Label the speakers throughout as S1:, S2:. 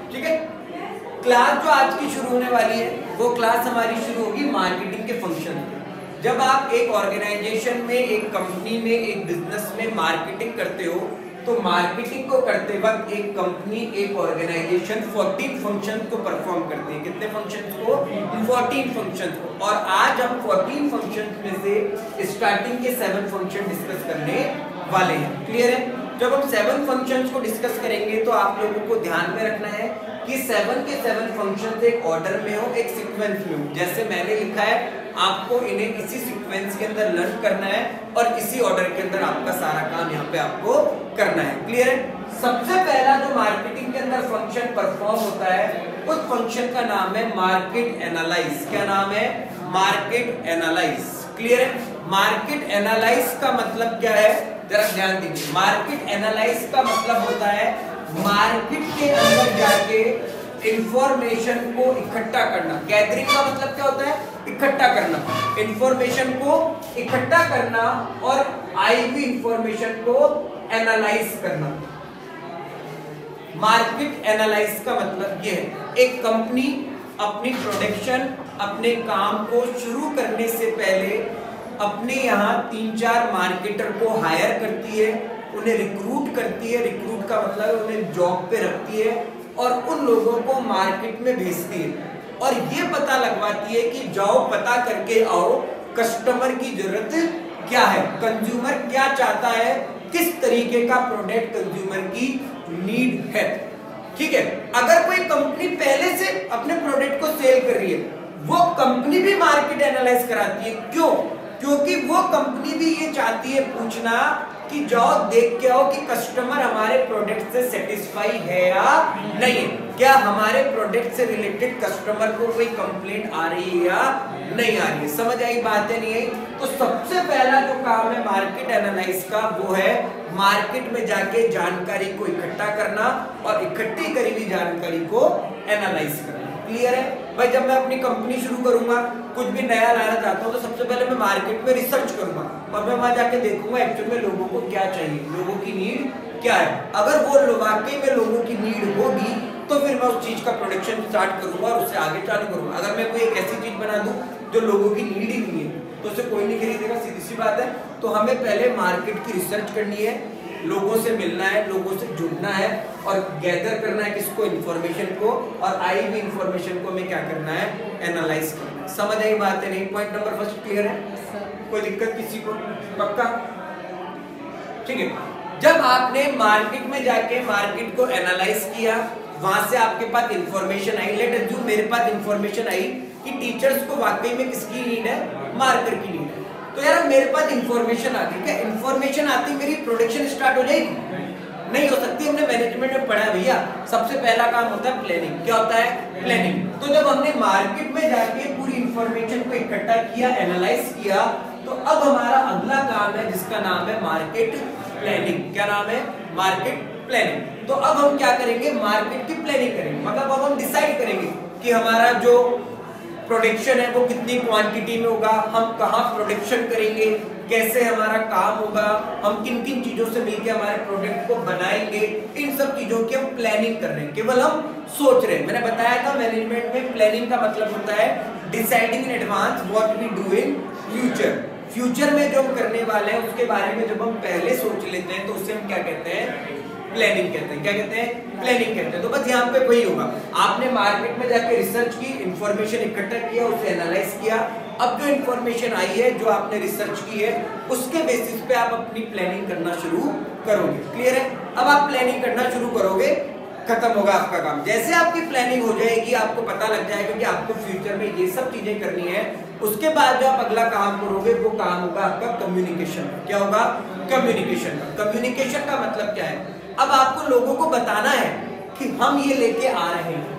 S1: ठीक है। क्लास जो आज की शुरू होने वाली है वो क्लास हमारी शुरू होगी मार्केटिंग के फंक्शन से। जब आप एक ऑर्गेनाइजेशन में, एक कंपनी में, एक बिजनेस में मार्केटिंग करते हो तो मार्केटिंग को करते वक्त एक कंपनी, एक ऑर्गेनाइजेशन 14 फंक्शन को परफॉर्म करती है। कितने फंक्शंस को? 14 फंक्शंस को। और आज हम 14 फंक्शंस में से स्टार्टिंग के 7 फंक्शन डिस्कस करने वाले हैं। क्लियर है? जब हम 7 फंक्शंस को डिस्कस करेंगे तो आप लोगों को ध्यान में रखना है कि 7 के 7 फंक्शंस एक ऑर्डर में हो, एक सीक्वेंस में हो। जैसे मैंने लिखा है, आपको इन्हें इसी सीक्वेंस के अंदर लर्न करना है और इसी ऑर्डर के अंदर आपका सारा काम यहाँ पे आपको करना है। क्लियर है? सबसे पहला जो मार्केटिंग के अंदर फंक्शन परफॉर्म होता है उस फंक्शन का नाम है मार्केट एनालाइज। क्या नाम है? Market analyse. क्लियर है? मार्केट एनालाइज का मतलब क्या है, जरा ध्यान दीजिए। मार्केट एनालाइज का मतलब होता है मार्केट के अंदर जाके इंफॉर्मेशन को इकट्ठा करना। गैदरिंग का मतलब क्या होता है? इकट्ठा करना, इंफॉर्मेशन को इकट्ठा करना और आई हुई इंफॉर्मेशन को एनालाइज करना। मार्केट एनालाइज का मतलब यह है, एक कंपनी अपनी प्रोडक्शन, अपने काम को शुरू करने से पहले अपने यहाँ 3-4 मार्केटर को हायर करती है, उन्हें रिक्रूट करती है। रिक्रूट का मतलब उन्हें जॉब पे रखती है और उन लोगों को मार्केट में भेजती है और ये पता लगवाती है कि जाओ पता करके आओ कस्टमर की जरूरत क्या है, कंज्यूमर क्या चाहता है, किस तरीके का प्रोडक्ट कंज्यूमर की नीड है। ठीक है? अगर कोई कंपनी पहले से अपने प्रोडक्ट को सेल कर रही है, वो कंपनी भी मार्केट एनालाइज कराती है। क्यों? क्योंकि वो कंपनी भी ये चाहती है पूछना कि जाओ देख के आओ कि कस्टमर हमारे प्रोडक्ट से सेटिस्फाई है या नहीं है, क्या हमारे प्रोडक्ट से रिलेटेड कस्टमर को कोई कंप्लेंट आ रही है या नहीं आ रही है। समझ आई बातें? नहीं आई? तो सबसे पहला जो काम है मार्केट एनालाइज का वो है मार्केट में जाके जानकारी को इकट्ठा करना और इकट्ठी करी हुई जानकारी को एनालाइज करना। क्लियर है भाई? जब मैं अपनी कंपनी शुरू करूंगा, कुछ भी नया लाना चाहता हूं तो सबसे पहले मैं मार्केट में रिसर्च करूंगा और मैं वहां जाके देखूंगा एक्चुअली में लोगों को क्या चाहिए, लोगों की नीड क्या है। अगर वो वाकई में लोगों की नीड होगी तो फिर मैं उस चीज का प्रोडक्शन स्टार्ट करूंगा और उससे आगे चालू करूंगा। अगर मैं कोई एक ऐसी चीज बना दूं जो लोगों की नीड ही नहीं है तो उसे कोई नहीं खरीदेगा, सीधी सी बात है। तो हमें पहले मार्केट की रिसर्च करनी है, लोगों से मिलना है, लोगों से जुड़ना है और गैदर करना है किसको, इन्फॉर्मेशन को, और आई हुई इन्फॉर्मेशन को हमें क्या करना है, एनालाइज करना है। समझ आई बात है? नहीं? पॉइंट नंबर फर्स्ट क्लियर है? कोई दिक्कत किसी को? पक्का? ठीक है। जब आपने मार्केट में जाके मार्केट को एनालाइज किया, वहां से आपके पास इंफॉर्मेशन आई, लेट अज्यूम मेरे पास इंफॉर्मेशन आई कि टीचर्स को वाकई में किसकी नीड है, मार्कर की नीड है। तो यार मेरे पास इंफॉर्मेशन आ गई, क्या इंफॉर्मेशन आती मेरी प्रोडक्शन स्टार्ट हो जाएगी? नहीं हो सकती। हमने मैनेजमेंट में पढ़ा भैया, सबसे पहला काम होता है प्लानिंग। क्या होता है? प्लानिंग। तो जब हमने मार्केट में जाके पूरी इंफॉर्मेशन को इकट्ठा किया, एनालाइज किया, तो अब हमारा अगला काम है जिसका नाम है मार्केट प्लानिंग। क्या नाम है? Market planning. तो अब हम क्या करेंगे? मार्केट की प्लानिंग करेंगे। मतलब अब हम डिसाइड करेंगे कि हमारा जो प्रोडक्शन है वो कितनी क्वांटिटी में होगा, हम कहाँ प्रोडक्शन करेंगे, कैसे हमारा काम होगा, हम किन किन चीजों से मिलकर हमारे प्रोडक्ट को बनाएंगे। इन सब चीजों की हम प्लानिंग कर रहे हैं, केवल हम सोच रहे हैं। मैंने बताया था मैनेजमेंट में प्लानिंग का मतलब होता है deciding in advance what we do in future. Future में जो हम करने वाले हैं उसके बारे में जब हम पहले सोच लेते हैं तो उसे हम क्या कहते हैं? प्लानिंग कहते हैं। क्या कहते हैं? प्लानिंग कहते हैं। तो बस यहाँ पे वही होगा, आपने मार्केट में जाके रिसर्च की, इंफॉर्मेशन इकट्ठा किया, उसे एनालाइज किया। अब जो इंफॉर्मेशन आई है, जो आपने रिसर्च की है, उसके बेसिस पे आप अपनी प्लानिंग करना शुरू करोगे। क्लियर है? अब आप प्लानिंग करना शुरू करोगे, खत्म होगा आपका काम। जैसे आपकी प्लानिंग हो जाएगी, आपको पता लग जाएगा कि आपको फ्यूचर में ये सब चीजें करनी है, उसके बाद जो आप अगला काम करोगे वो काम होगा आपका कम्युनिकेशन। क्या होगा? कम्युनिकेशन का। कम्युनिकेशन का मतलब क्या है? अब आपको लोगों को बताना है कि हम ये लेके आ रहे हैं।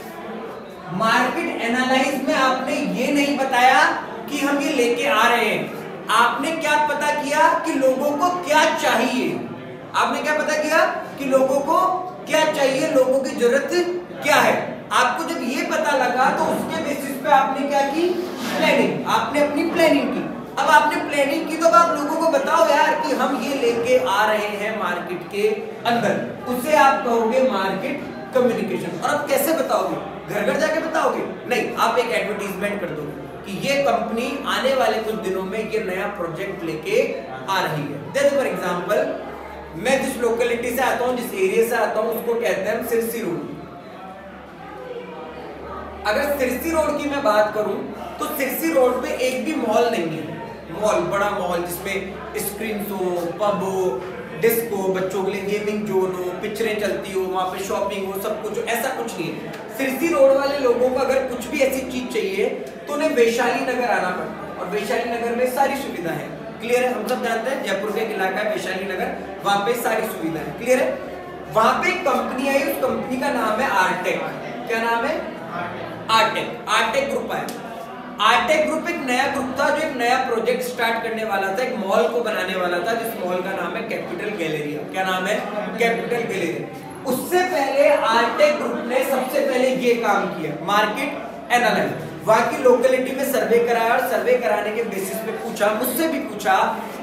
S1: मार्केट एनालाइज में आपने ये नहीं बताया कि हम ये लेके आ रहे हैं, आपने क्या पता किया कि लोगों को क्या चाहिए। आपने क्या पता किया कि लोगों को क्या चाहिए, लोगों की जरूरत क्या है। आपको जब ये पता लगा तो उसके बेसिस पे आपने क्या की? प्लानिंग। आपने अपनी प्लानिंग की। अब आपने प्लानिंग की तो आप लोगों को बताओ यार कि हम ये लेके आ रहे हैं मार्केट के अंदर, उसे आप कहोगे मार्केट कम्युनिकेशन। और आप कैसे बताओगे? घर घर जाके बताओगे? नहीं, आप एक एडवर्टीजमेंट कर दोगे कि ये कंपनी आने वाले कुछ दिनों में ये नया प्रोजेक्ट लेके आ रही है। जैसे फॉर एग्जांपल, मैं जिस लोकेलिटी से आता हूं, जिस एरिया से आता हूं, उसको कहते हैं सिरसी रोड। अगर सिरसी रोड की मैं बात करूं तो सिरसी रोड पे एक भी मॉल नहीं है। मॉल, बड़ा मॉल जिसमें स्क्रीन हो, पब हो, डिस्को, बच्चों के लिए गेमिंग जोन हो, पिक्चरें चलती हो, वहाँ पे शॉपिंग हो, सब कुछ हो, ऐसा कुछ नहीं है। सिरसी रोड वाले लोगों को अगर कुछ भी ऐसी चीज चाहिए तो उन्हें वैशाली नगर आना पड़ता है, और वैशाली नगर में सारी सुविधा है। क्लियर है? हम सब जानते हैं जयपुर का एक इलाका है वैशाली नगर, वहाँ पे सारी सुविधा है। क्लियर है? वहाँ पे एक कंपनी आई, उस कंपनी का नाम है आरटेक। क्या नाम है? आरटेक। आरटेक ग्रुप है। आरटेक ग्रुप एक नया ग्रुप था जो एक नया प्रोजेक्ट स्टार्ट करने वाला था, एक मॉल को बनाने वाला था, जिस मॉल का नाम है कैपिटल गैलेरिया। क्या नाम है? Capital galleria. उससे पहले आरटेक ग्रुप ने सबसे पहले ये काम किया, मार्केट एनालिसिस। वहां की लोकेलिटी में सर्वे कराया, और सर्वे कराने के बेसिस पे पूछा, मुझसे भी पूछा,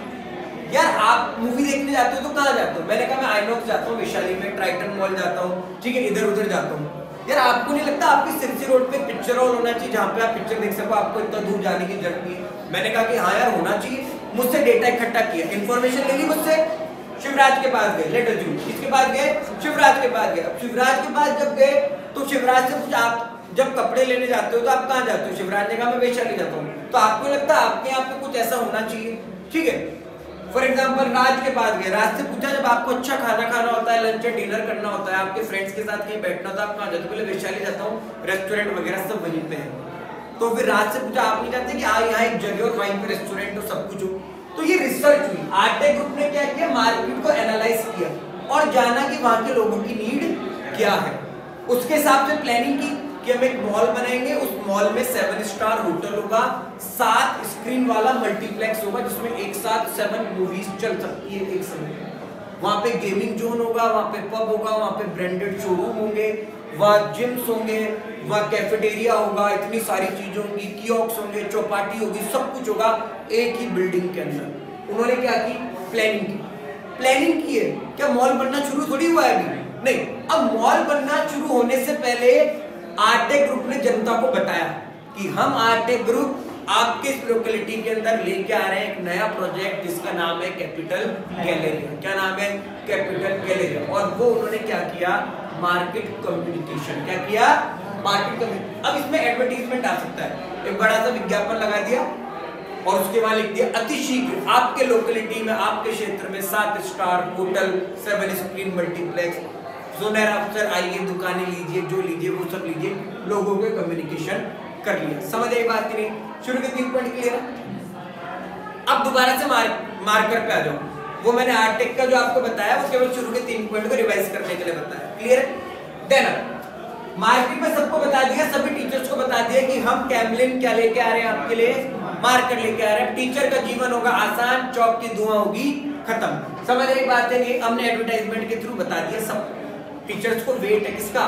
S1: यार आप मूवी देखने जाते हो तो कहाँ जाते हो? मैंने कहा मैं आइनॉक्स जाता हूँ, वैशाली में ट्राइटन मॉल जाता हूँ, ठीक है, इधर उधर जाता हूँ। यार आपको नहीं लगता आपकी सिरसी रोड पे पिक्चर हॉल होना चाहिए जहाँ पे आप पिक्चर देख सको, आपको इतना दूर जाने की जरूरत नहीं है? मैंने कहा कि हाँ यार होना चाहिए। मुझसे डेटा इकट्ठा किया, इन्फॉर्मेशन ले ली मुझसे, शिवराज के पास गए, लेटर जून, किसके पास गए? शिवराज के पास गए। अब शिवराज के पास जब गए तो शिवराज से पूछा, आप जब कपड़े लेने जाते हो तो आप कहाँ जाते हो? शिवराज ने कहा मैं वैशाली जाता हूँ। तो आपको लगता है आपके यहाँ पे कुछ ऐसा होना चाहिए? ठीक है, फॉर एग्जाम्पल राज के पास गए, राज से पूछा जब आपको अच्छा खाना खाना होता है, लंच या डिनर करना होता है, आपके फ्रेंड्स के साथ कहीं बैठना होता है, आप कहाँ जाते हो? बोले वैशाली जाता हूँ, रेस्टोरेंट वगैरह सब वहीं पे है। तो फिर राज से पूछा आप नहीं चाहते कि यहाँ एक जगह और वहीं पे रेस्टोरेंट हो, सब कुछ हो? तो ये रिसर्च हुई, आरटेक ग्रुप ने क्या किया, मार्केट को एनालाइज किया और जाना कि वहां के लोगों की नीड क्या है। उसके हिसाब से प्लानिंग की कि हम एक मॉल बनाएंगे, उस मॉल में 7 स्टार होटल होगा, 7 स्क्रीन वाला मल्टीप्लेक्स होगा जिसमें एक साथ 7 मूवीज चल सकती है एक समय। वहां पे गेमिंग जोन होगा, वहां पे पब होगा, वहां पे ब्रांडेड शोरूम होंगे, वहां जिम्स होंगे, वहां कैफेटेरिया होगा, इतनी सारी चीजें होंगी, कियोस्क होंगे, चौपाटी होगी, सब कुछ होगा एक ही बिल्डिंग के अंदर। उन्होंने क्या की? प्लानिंग की। प्लानिंग की है क्या? मॉल बनना शुरू थोड़ी हुआ है अभी, नहीं। अब मॉल बनना शुरू होने से पहले आरटेक ग्रुप ने जनता को बताया कि हम आरटेक ग्रुप आपके इस लोकेलिटी के अंदर लेके आ रहे हैं एक नया प्रोजेक्ट जिसका नाम है कैपिटल गैलेरिया। क्या नाम है? Capital galleria. और वो उन्होंने क्या किया? Market communication. क्या किया? Market communication. अब इसमें एडवर्टीजमेंट आ सकता है, एक बड़ा सा विज्ञापन लगा दिया और उसके बाद लिख दिया अति शीघ्र आपके लोकेलिटी में, आपके क्षेत्र में 7 स्टार होटल, 7 स्क्रीन मल्टीप्लेक्स, जोनर अफसर आइए, दुकानें लीजिए, जो लीजिए वो सब लीजिए, लोगों के कम्युनिकेशन कर लिया। समझ आई बात की नहीं? शुरू के 3 पॉइंट क्लियर है। अब दोबारा से मार्कर पे आ जाओ। वो मैंने आरटेक का जो आपको बताया वो केवल शुरू के 3 पॉइंट को रिवाइज करने के लिए बताया। क्लियर है? देन मार्केट में सबको बता दिया, सभी टीचर्स को बता दिया कि हम कैमलिन क्या लेके आ रहे हैं आपके लिए, मार्कर लेके आ रहे हैं। टीचर का जीवन होगा आसान, चौक की धुआं होगी खत्म। समझ आई बात है नहीं? हमने एडवर्टाइजमेंट के थ्रू बता दिया सब टीचर्स को, वेट है किसका?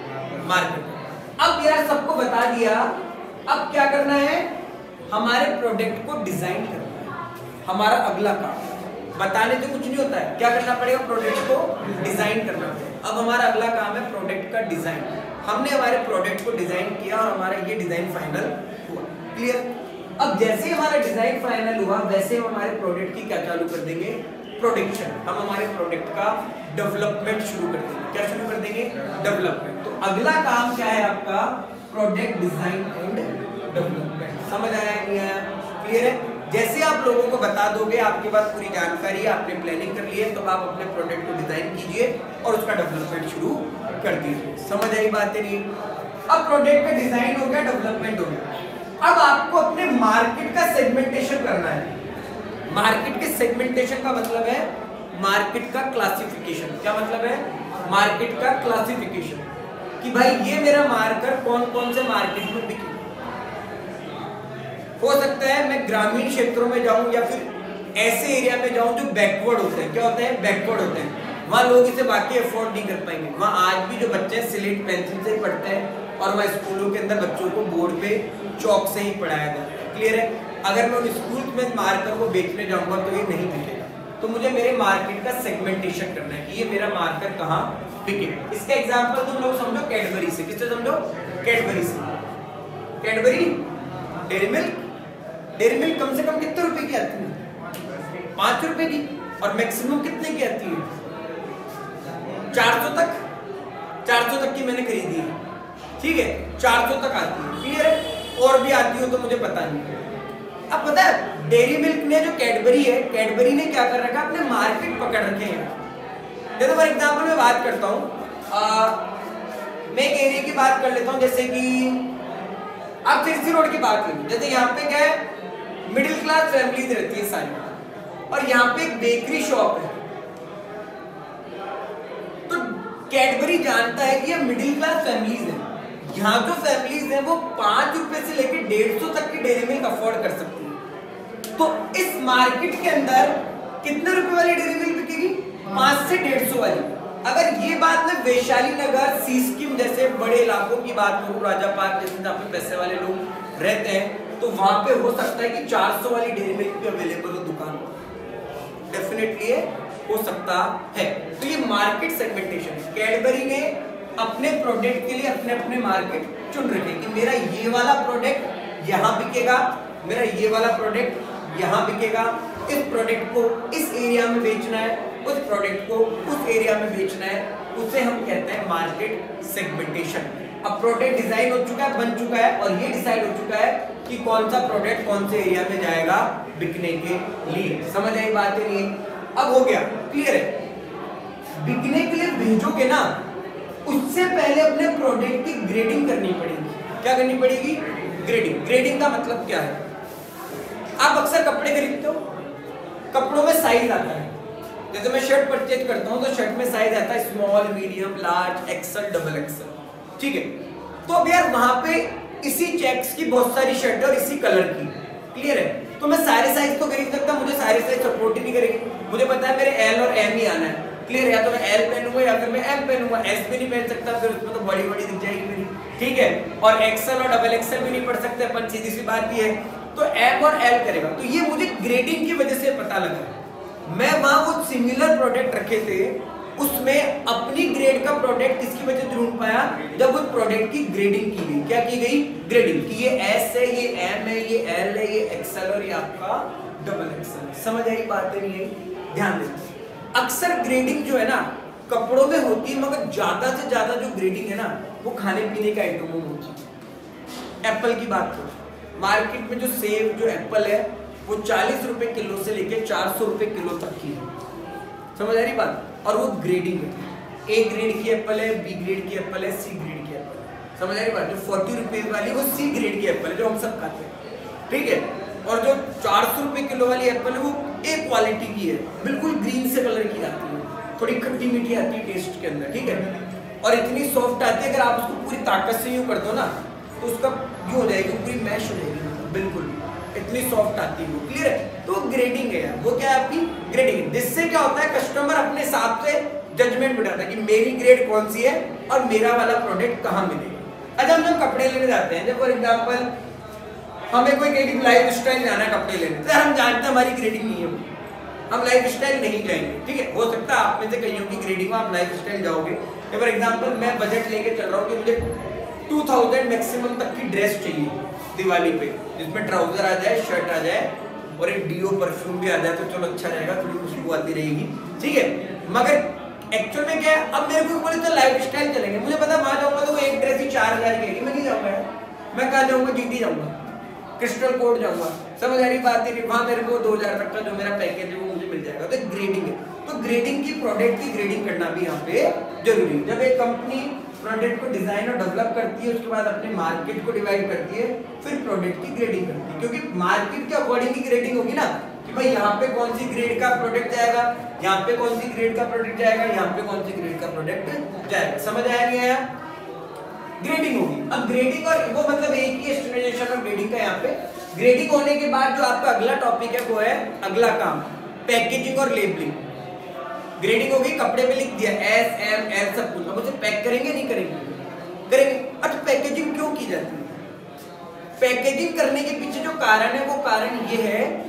S1: मार्केट। अब यार सबको बता दिया, अब क्या करना है? हमारे प्रोडक्ट को डिजाइन करना है। हमारा अगला काम, बताने से कुछ नहीं होता है, क्या करना पड़ेगा? प्रोडक्ट को डिजाइन करना पड़ेगा। अब हमारा अगला काम है प्रोडक्ट का डिजाइन। हमने हमारे प्रोडक्ट को डिजाइन किया और हमारा ये डिजाइन फाइनल हुआ। क्लियर? अब जैसे ही हमारा डिजाइन फाइनल हुआ वैसे हम हमारे प्रोडक्ट की क्या चालू कर देंगे? प्रोडक्शन। हम हमारे प्रोडक्ट का डेवलपमेंट शुरू कर देंगे। क्या शुरू कर देंगे? डेवलपमेंट। तो अगला काम क्या है आपका? Product design and development. समझ आया नहीं आया? क्लियर है? जैसे आप लोगों को बता दोगे, आपके पास पूरी जानकारी है, आपने प्लानिंग कर ली है, तो आप अपने प्रोडक्ट को डिजाइन कीजिए और उसका डेवलपमेंट शुरू कर दीजिए। समझ आई बात नहीं? अब प्रोडक्ट का डिजाइन हो गया, डेवलपमेंट हो गया। अब आपको अपने मार्केट का सेगमेंटेशन करना है। मार्केट के सेगमेंटेशन का मतलब है मार्केट का क्लासिफिकेशन। क्या मतलब है? मार्केट का क्लासिफिकेशन कि भाई ये मेरा मार्कर कौन कौन से मार्केट में बिके। हो सकता है मैं ग्रामीण क्षेत्रों में जाऊं या फिर ऐसे एरिया में जाऊं जो बैकवर्ड होते हैं। क्या होते हैं? बैकवर्ड होते हैं। वहां लोग इसे बाकी अफोर्ड नहीं कर पाएंगे। वहां आज भी जो बच्चे स्लेट पेंसिल से ही पढ़ते हैं और वह स्कूलों के अंदर बच्चों को बोर्ड पे चौक से ही पढ़ाया जाता है। क्लियर है? अगर मैं उन स्कूल में मार्कर को बेचने जाऊंगा तो ये नहीं बिकेगा। तो मुझे मेरे मार्केट का सेगमेंटेशन करना है कि ये मेरा मार्केट कहाँ बिके। इसका एग्जांपल तुम लोग समझो कैडबरी से। किससे समझो? कैडबरी से। Cadbury dairy milk, dairy milk कम से कम कितने रुपए की आती है? 5 रुपए की। और मैक्सिमम कितने की आती है? 400 तक। 400 तक की मैंने खरीदी है, ठीक है, 400 तक आती है, क्लियर है? और भी आती हो तो मुझे पता नहीं। अब पता है डेयरी मिल्क ने जो कैडबरी है, कैडबरी ने क्या कर रखा, अपने मार्केट पकड़ रखे हैं। जैसे फॉर एग्जाम्पल मैं बात करता हूँ, मैं एक एरिया की बात कर लेता हूँ, जैसे कि आप तिरछी रोड की बात करें, जैसे यहाँ पे क्या है, मिडिल क्लास फैमिलीज रहती है सारी, और यहाँ पे एक बेकरी शॉप है। तो कैडबरी जानता है कि ये मिडिल क्लास फैमिलीज है, यहाँ जो फैमिलीज है वो 5 रुपए से लेकर 150 तक की डेयरी मिल्क अफोर्ड कर सकती है। तो इस मार्केट के अंदर कितने रुपए वाली डेयरी मिल्क बिकेगी? 5 से 150 वाली। अगर ये बात मैं वैशाली नगर, सी स्कीम जैसे बड़े इलाकों की बात करूं, राजा पार्क जैसे जहाँ पे पैसे वाले लोग रहते हैं, तो वहां पे हो सकता है कि 400 वाली डेयरी मिल्क भी अवेलेबल हो दुकान पर, डेफिनेटली हो सकता है। तो ये मार्केट सेगमेंटेशन है। कैडबरी ने अपने प्रोडक्ट के लिए अपने अपने मार्केट चुन रखे कि मेरा ये वाला प्रोडक्ट यहाँ बिकेगा, मेरा ये वाला प्रोडक्ट यहाँ बिकेगा, इस प्रोडक्ट को इस एरिया में बेचना है, उस प्रोडक्ट को उस एरिया में बेचना है, उसे हम कहते हैं मार्केट सेगमेंटेशन। अब प्रोडक्ट डिजाइन हो चुका है, बन चुका है, और ये डिसाइड हो चुका है कि कौन सा प्रोडक्ट कौन से एरिया में जाएगा बिकने के लिए। समझ आई बात है? नहीं? अब हो गया, क्लियर है? बिकने के लिए भेजोगे ना, उससे पहले अपने प्रोडक्ट की ग्रेडिंग करनी पड़ेगी। क्या करनी पड़ेगी? ग्रेडिंग। ग्रेडिंग का मतलब क्या है? आप अक्सर कपड़े खरीदते हो, कपड़ों में साइज आता है। जैसे मैं शर्ट परचेज करता हूं तो शर्ट में साइज आता है small, medium, large, XL, double XL, ठीक है। तो अब यार वहां पे इसी चेक्स की बहुत सारी शर्ट है और इसी कलर की, क्लियर है? तो मैं सारे साइज तो खरीद सकता, मुझे सारे साइज सपोर्ट ही नहीं करेंगे। मुझे पता है मेरे एल और एम ही आना है, क्लियर है? या तो मैं एल पहनूंगा या फिर मैं एम पहनूंगा, एस भी नहीं पहन सकता, फिर उसमें तो बड़ी बड़ी दिख जाएगी मेरी, ठीक है? और एक्सल और डबल एक्सल भी नहीं पढ़ सकते अपन, सीधी सी बात ही है। तो एम और एल करेगा। तो ये मुझे ग्रेडिंग की वजह से पता लगा। मैं वहां वो सिमिलर प्रोडक्ट रखे थे, उसमें अपनी ग्रेड का प्रोडक्ट किसकी वजह से ढूंढ पाया? जब उस प्रोडक्ट की ग्रेडिंग की गई। क्या की गई? ग्रेडिंग की। ये एस है, ये एम है, ये एल है, ये एक्सल और ये आपका डबल एक्सल। समझ आई बात? नहीं है? ध्यान देना, अक्सर ग्रेडिंग जो है ना कपड़ों में होती है, मगर ज्यादा से ज्यादा जो ग्रेडिंग है ना वो खाने पीने के आइटमों में होती है। एप्पल की बात करो, मार्केट में जो सेब, जो एप्पल है वो 40 रुपए किलो से लेकर 400 रुपए किलो तक की है। समझ आ रही बात? और वो ग्रेडिंग है, ए ग्रेड की एप्पल है, बी ग्रेड की एप्पल है, सी ग्रेड की एप्पल है। समझ आ रही बात? जो 40 रुपए वाली वो सी ग्रेड की एप्पल है जो हम सब खाते हैं, ठीक है? और जो 400 रुपए किलो वाली एप्पल है वो ए क्वालिटी की है, बिल्कुल ग्रीन से कलर की आती है, थोड़ी खट्टी मीठी आती है टेस्ट के अंदर, ठीक है? और इतनी सॉफ्ट आती है, अगर आप उसको पूरी ताकत से यूं कर दो ना तो उसका यूं हो जाएगी, पूरी मैश हो जाएगी, बिल्कुल इतनी सॉफ्ट आती है वो, क्लियर है? तो ग्रेडिंग है यार, वो क्या है आपकी ग्रेडिंग। जिससे क्या होता है, कस्टमर अपने हिसाब से जजमेंट बिठाता है कि मेरी ग्रेड कौन सी है और मेरा वाला प्रोडक्ट कहाँ मिलेगा। अच्छा, हम जब कपड़े लेने जाते हैं, जब फॉर एग्जाम्पल हमें कोई कहेगी लाइफ स्टाइल जाना है कपड़े लेने, तो हम जानते हैं हमारी ग्रेडिंग नहीं है, हम लाइफ स्टाइल नहीं जाएंगे, ठीक है? हो सकता है आप में से कईयों की ग्रेडिंग में आप लाइफ स्टाइल जाओगे। फॉर एग्जाम्पल मैं बजट लेके चल रहा हूँ कि मुझे 2000 मैक्सिमम तक की ड्रेस चाहिए दिवाली पे, जिसमें ट्राउजर आ जाए, शर्ट आ जाए और एक डीओ परफ्यूम भी आ जाए, तो चलो अच्छा रहेगा, थोड़ी खुशबू आती रहेगी, ठीक है? मगर एक्चुअल में क्या है, अब मेरे को बोले तो लाइफ स्टाइल चलेंगे, मुझे पता वहां जाऊंगा तो वो एक ड्रेस ही 4000 की है, मैं नहीं जाऊंगा, मैं कहाँ जाऊंगा? जीटी जाऊंगा, क्रिस्टल कोड जाऊंगा। समझ आ रही बात है? वहां मेरे को 2000 तक का जो मेरा पैकेज है वो मुझे मिल जाएगा। तो ग्रेडिंग है, तो ग्रेडिंग की, प्रोडक्ट की ग्रेडिंग करना भी यहाँ पे जरूरी है। जब एक कंपनी प्रोडक्ट को डिजाइन और डेवलप करती है, उसके बाद अपने मार्केट को डिवाइड करती है, फिर प्रोडक्ट की ग्रेडिंग करती है, क्योंकि मार्केट के अकॉर्डिंग की ग्रेडिंग होगी ना कि भाई यहाँ पे कौन सी ग्रेड का प्रोडक्ट जाएगा, यहाँ पे कौन सी ग्रेड का प्रोडक्ट जाएगा, यहाँ पे कौन सी ग्रेड का प्रोडक्ट जाएगा। समझ आया नहीं आया? ग्रेडिंग होगी। अब ग्रेडिंग और वो मतलब एक ही स्टैंडर्डाइजेशन और ग्रेडिंग का यहाँ पे। ग्रेडिंग होने के बाद जो आपका अगला टॉपिक है वो है अगला काम, पैकेजिंग और लेबलिंग। ग्रेडिंग होगी, कपड़े पे लिख दिया एस, एम, एल सब कुछ, अब उसे पैक करेंगे नहीं करेंगे? करेंगे। अच्छा, पैकेजिंग क्यों की जाती है? पैकेजिंग करने के पीछे जो कारण है वो कारण ये है,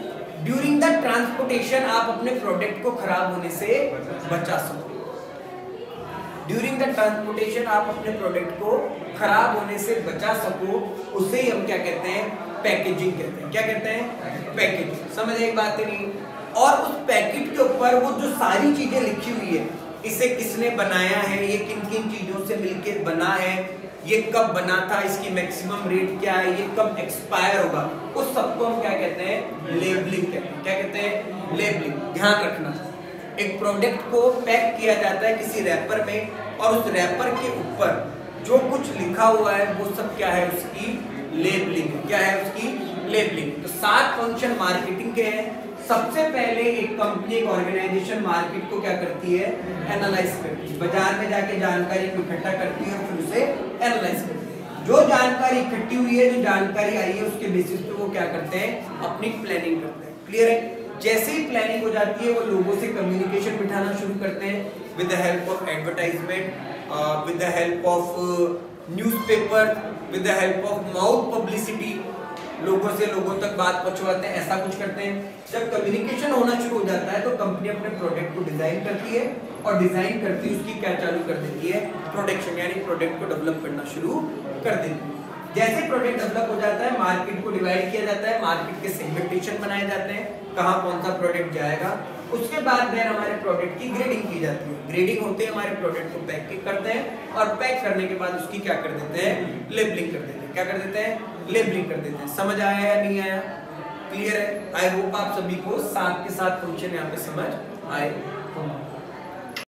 S1: ड्यूरिंग द ट्रांसपोर्टेशन आप अपने प्रोडक्ट को खराब होने से बचा सको। ड्यूरिंग द ट्रांसपोर्टेशन आप अपने प्रोडक्ट को खराब होने से बचा सको, उसे ही हम क्या कहते हैं, पैकेजिंग कहते हैं। क्या कहते हैं, पैकेजिंग। समझ एक बात नहीं। और उस पैकेट के ऊपर वो जो सारी चीजें लिखी हुई है, इसे किसने बनाया है, ये किन किन चीजों से मिलकर बना है, ये कब बना था, इसकी मैक्सिमम रेट क्या है, ये कब एक्सपायर होगा, उस सबको हम क्या कहते हैं, लेबलिंग कहते हैं। क्या कहते हैं, लेबलिंग। ध्यान रखना, एक प्रोडक्ट को पैक किया जाता है किसी रैपर में, और उस रैपर के ऊपर जो कुछ लिखा हुआ है वो सब क्या है, उसकी लेबलिंग। क्या है, उसकी लेबलिंग। तो 7 फंक्शन मार्केटिंग के हैं। सबसे पहले एक कंपनी, एक ऑर्गेनाइजेशन मार्केट को क्या करती है, एनालाइज करती है, बाजार में जाके जानकारी को इकट्ठा करती है और फिर उसे एनालाइज करती है। जो जानकारी इकट्ठी हुई है, जो जानकारी आई है, उसके बेसिस पे वो क्या करते हैं, अपनी प्लानिंग करते हैं। क्लियर है। जैसे ही प्लानिंग हो जाती है, वो लोगों से कम्युनिकेशन बिठाना शुरू करते हैं with the help of advertisement, with the help of newspaper, with the help of mouth publicity, लोगों से लोगों तक बात पहुंचवाते हैं, ऐसा कुछ करते हैं। जब कम्युनिकेशन होना शुरू हो जाता है तो कंपनी अपने प्रोडक्ट को डिजाइन करती है, और डिजाइन करती है उसकी क्या चालू कर देती है, प्रोडक्शन, यानी प्रोडक्ट को डेवलप करना शुरू कर देती है। जैसे प्रोडक्ट डेवलप हो जाता है, मार्केट को डिवाइड किया जाता है, मार्केट के सेगमेंटेशन बनाए जाते हैं, कहाँ कौन सा प्रोडक्ट जाएगा। उसके बाद देन हमारे प्रोडक्ट की ग्रेडिंग की जाती है। ग्रेडिंग होते हैं, हमारे प्रोडक्ट को पैक करते हैं, और पैक करने के बाद उसकी क्या कर देते हैं, लेबलिंग कर देते हैं। क्या कर देते हैं, लेबलिंग कर देते हैं। समझ आया या नहीं आया, क्लियर है। आई होप आप सभी को 7 के 7 फंक्शन यहाँ पे समझ आए।